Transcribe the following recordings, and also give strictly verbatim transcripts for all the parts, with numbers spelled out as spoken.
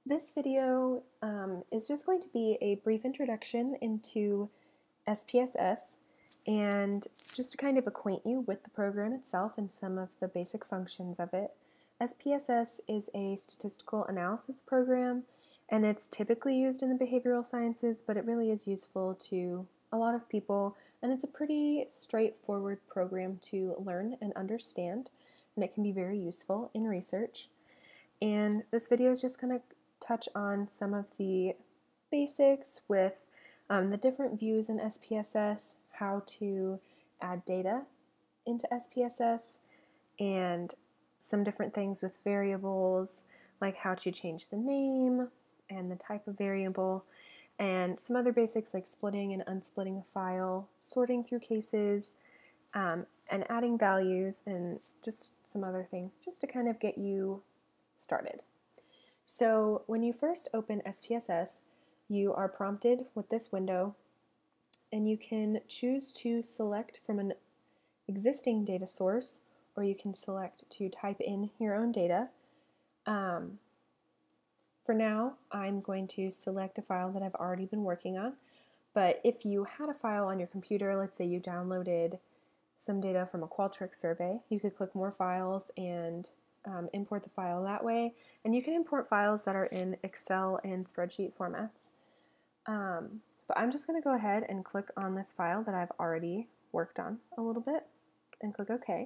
This video um, is just going to be a brief introduction into S P S S and just to kind of acquaint you with the program itself and some of the basic functions of it. S P S S is a statistical analysis program, and it's typically used in the behavioral sciences, but it really is useful to a lot of people, and it's a pretty straightforward program to learn and understand, and it can be very useful in research. And this video is just going to touch on some of the basics with um, the different views in S P S S, how to add data into S P S S, and some different things with variables, like how to change the name and the type of variable, and some other basics like splitting and unsplitting a file, sorting through cases, um, and adding values, and just some other things just to kind of get you started. So when you first open S P S S, you are prompted with this window, and you can choose to select from an existing data source, or you can select to type in your own data. Um, for now, I'm going to select a file that I've already been working on, but if you had a file on your computer, let's say you downloaded some data from a Qualtrics survey, you could click More Files and Um, import the file that way, and you can import files that are in Excel and spreadsheet formats. Um, but I'm just going to go ahead and click on this file that I've already worked on a little bit and click OK.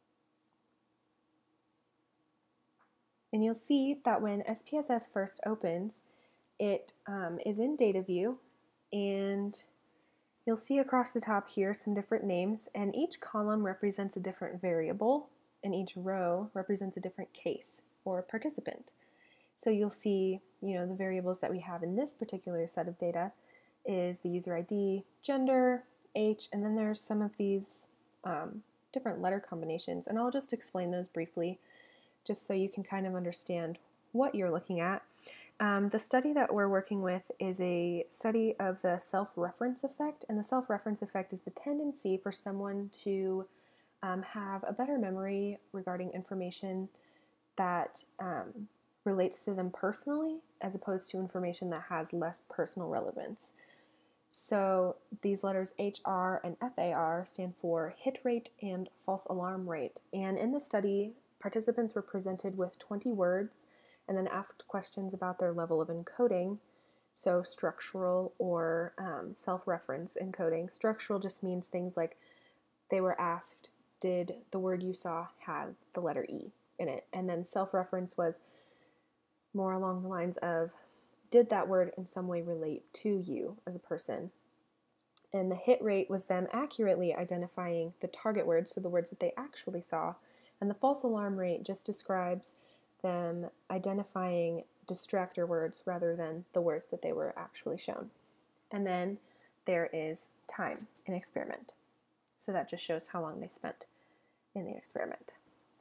And you'll see that when S P S S first opens, it um, is in Dataview, and you'll see across the top here some different names, and each column represents a different variable, and each row represents a different case or participant. So you'll see, you know, the variables that we have in this particular set of data is the user I D, gender, age, and then there's some of these um, different letter combinations, and I'll just explain those briefly just so you can kind of understand what you're looking at. Um, the study that we're working with is a study of the self-reference effect, and the self-reference effect is the tendency for someone to Um, have a better memory regarding information that um, relates to them personally, as opposed to information that has less personal relevance. So these letters H R and F A R stand for hit rate and false alarm rate. And in the study, participants were presented with twenty words and then asked questions about their level of encoding, so structural or um, self-reference encoding. Structural just means things like they were asked, did the word you saw have the letter E in it? And then self-reference was more along the lines of, did that word in some way relate to you as a person? And the hit rate was them accurately identifying the target words, so the words that they actually saw. And the false alarm rate just describes them identifying distractor words rather than the words that they were actually shown. And then there is time in experiment. So that just shows how long they spent in the experiment.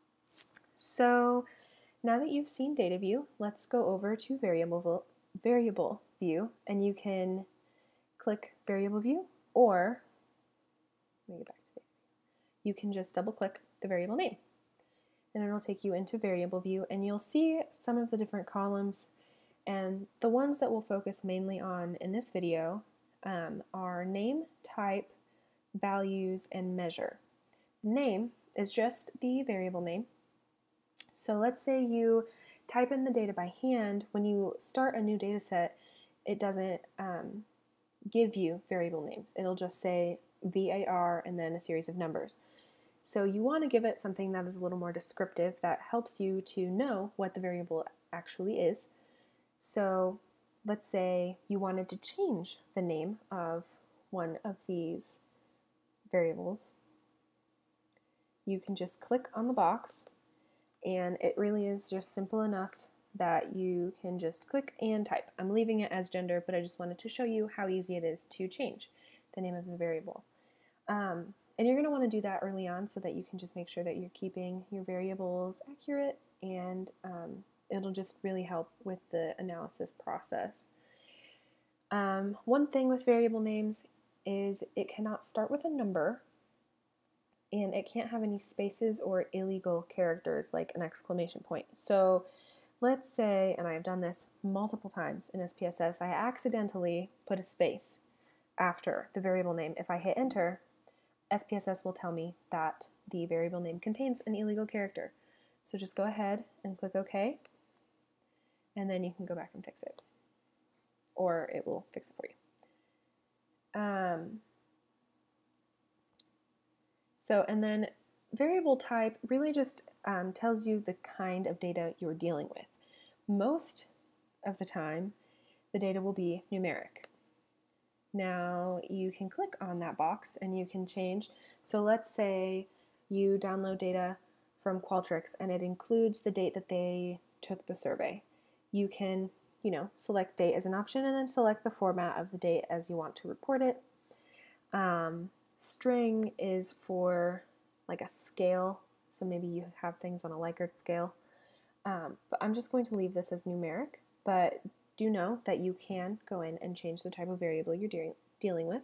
So now that you've seen data view, let's go over to variable, variable view, and you can click variable view, or let me get back to it. You can just double click the variable name, and it'll take you into variable view, and you'll see some of the different columns, and the ones that we'll focus mainly on in this video um, are name, type, values, and measure. Name is just the variable name. So let's say you type in the data by hand. When you start a new data set, it doesn't um, give you variable names. It'll just say V A R and then a series of numbers. So you want to give it something that is a little more descriptive that helps you to know what the variable actually is. So let's say you wanted to change the name of one of these variables. You can just click on the box, and it really is just simple enough that you can just click and type. I'm leaving it as gender, but I just wanted to show you how easy it is to change the name of the variable. Um, and you're going to want to do that early on so that you can just make sure that you're keeping your variables accurate, and um, it'll just really help with the analysis process. Um, one thing with variable names is it cannot start with a number, and it can't have any spaces or illegal characters like an exclamation point. So let's say, and I've done this multiple times in S P S S, I accidentally put a space after the variable name. If I hit enter, S P S S will tell me that the variable name contains an illegal character. So just go ahead and click OK, and then you can go back and fix it, or it will fix it for you. Um, so, and then variable type really just um, tells you the kind of data you're dealing with. Most of the time, the data will be numeric. Now you can click on that box and you can change. So let's say you download data from Qualtrics and it includes the date that they took the survey. You can, you know, select date as an option and then select the format of the date as you want to report it. Um, string is for like a scale, so maybe you have things on a Likert scale. Um, but I'm just going to leave this as numeric, but do know that you can go in and change the type of variable you're de dealing with.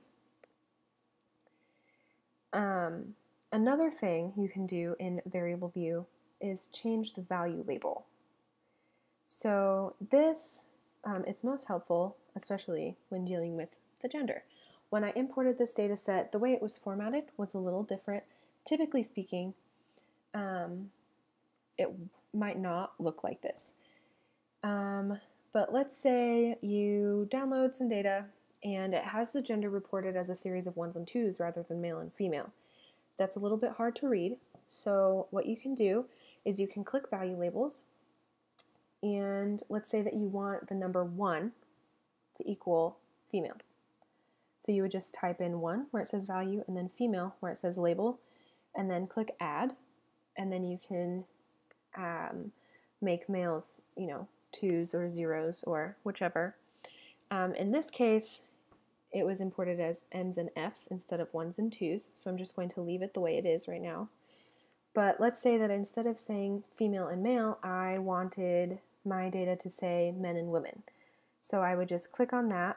Um, another thing you can do in variable view is change the value label. So this, um, it's most helpful, especially when dealing with the gender. When I imported this data set, the way it was formatted was a little different. Typically speaking, um, it might not look like this. Um, but let's say you download some data and it has the gender reported as a series of ones and twos rather than male and female. That's a little bit hard to read, so what you can do is you can click value labels, and let's say that you want the number one to equal female. So you would just type in one where it says value and then female where it says label, and then click add, and then you can um, make males, you know, twos or zeros or whichever. Um, in this case, it was imported as M's and F's instead of ones and twos, so I'm just going to leave it the way it is right now. But let's say that instead of saying female and male, I wanted my data to say men and women. So I would just click on that,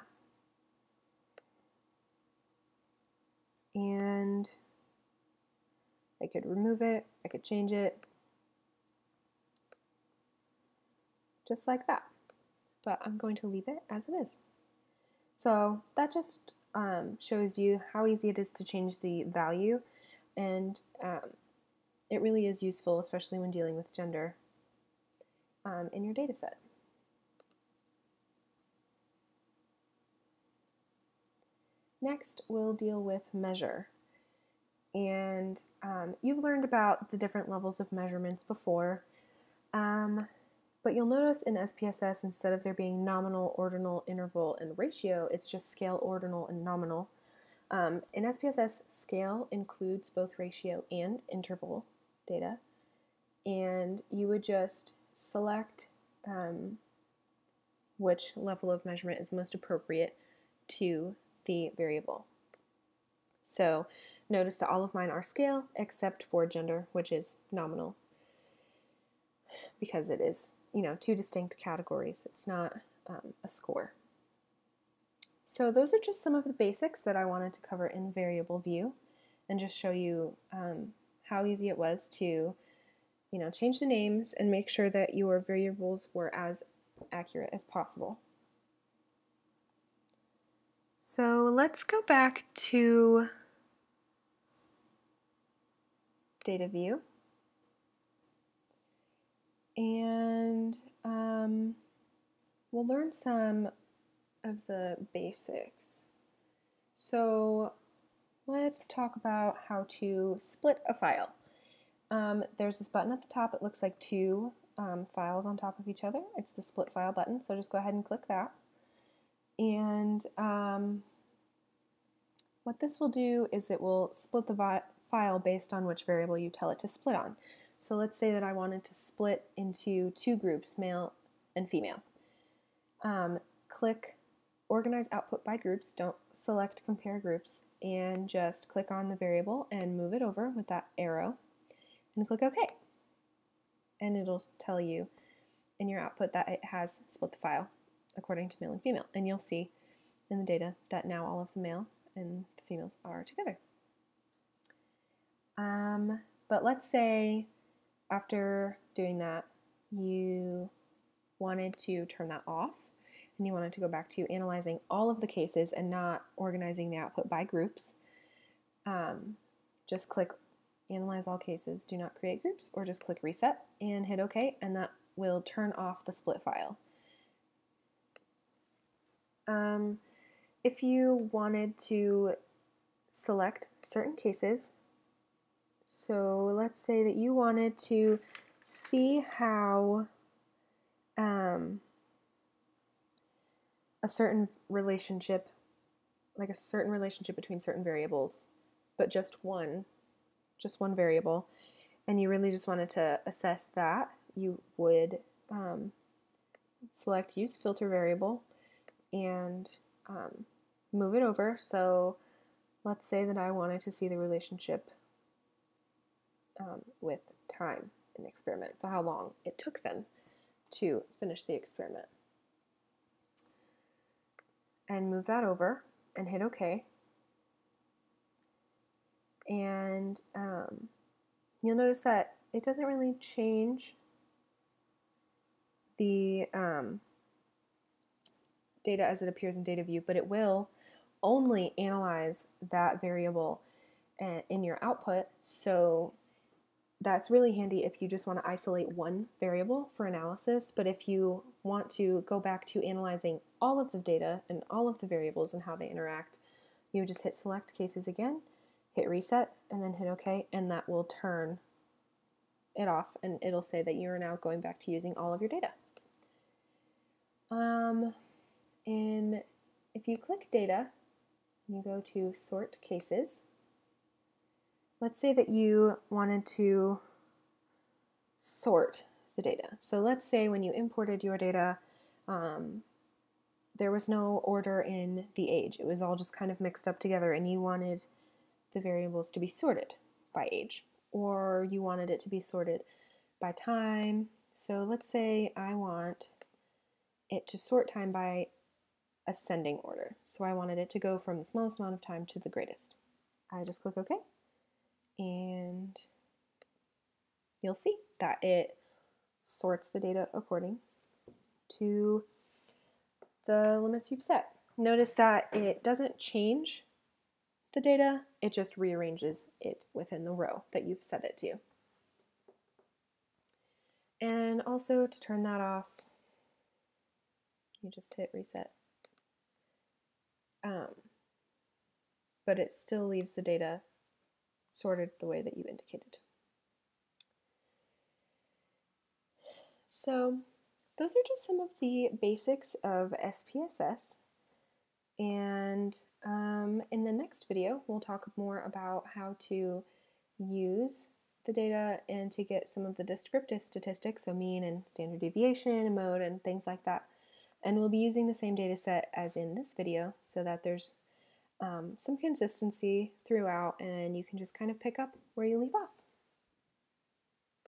and I could remove it, I could change it, just like that. But I'm going to leave it as it is. So that just um, shows you how easy it is to change the value, and um, it really is useful, especially when dealing with gender um, in your data set. Next, we'll deal with measure. And um, you've learned about the different levels of measurements before. Um, But you'll notice in S P S S, instead of there being nominal, ordinal, interval, and ratio, it's just scale, ordinal, and nominal. Um, in S P S S, scale includes both ratio and interval data, and you would just select um, which level of measurement is most appropriate to the variable. So notice that all of mine are scale except for gender, which is nominal, because it is, you know, two distinct categories. It's not um, a score. So those are just some of the basics that I wanted to cover in variable view, and just show you um, how easy it was to, you know, change the names and make sure that your variables were as accurate as possible. So let's go back to data view. And um, we'll learn some of the basics. So let's talk about how to split a file. Um, there's this button at the top. It looks like two um, files on top of each other. It's the split file button, so just go ahead and click that. And um, what this will do is it will split the file based on which variable you tell it to split on. So let's say that I wanted to split into two groups, male and female. Um, click Organize Output by Groups, don't select Compare Groups, and just click on the variable and move it over with that arrow, and click OK. And it'll tell you in your output that it has split the file according to male and female, and you'll see in the data that now all of the male and the females are together. Um, but let's say after doing that, you wanted to turn that off and you wanted to go back to analyzing all of the cases and not organizing the output by groups, um, just click Analyze All Cases, Do Not Create Groups, or just click Reset and hit OK, and that will turn off the split file. Um, if you wanted to select certain cases, so let's say that you wanted to see how um, a certain relationship, like a certain relationship between certain variables, but just one, just one variable, and you really just wanted to assess that, you would um, select Use Filter Variable and um, move it over. So let's say that I wanted to see the relationship um, with time in the experiment, so how long it took them to finish the experiment. And move that over and hit OK. And um, you'll notice that it doesn't really change the um, data as it appears in Dataview, but it will only analyze that variable in your output. So that's really handy if you just want to isolate one variable for analysis, but if you want to go back to analyzing all of the data and all of the variables and how they interact, you would just hit Select Cases again, hit Reset, and then hit OK, and that will turn it off, and it'll say that you are now going back to using all of your data. Um, and if you click Data, and you go to Sort Cases, let's say that you wanted to sort the data. So let's say when you imported your data, um, there was no order in the age. It was all just kind of mixed up together, and you wanted the variables to be sorted by age, or you wanted it to be sorted by time. So let's say I want it to sort time by ascending order. So I wanted it to go from the smallest amount of time to the greatest. I just click OK, and you'll see that it sorts the data according to the limits you've set. Notice that it doesn't change the data, it just rearranges it within the row that you've set it to. And also, to turn that off, you just hit Reset. Um, but it still leaves the data sorted the way that you indicated. So those are just some of the basics of S P S S. And um, in the next video, we'll talk more about how to use the data and to get some of the descriptive statistics, so mean and standard deviation and mode and things like that. And we'll be using the same data set as in this video so that there's um, some consistency throughout and you can just kind of pick up where you leave off.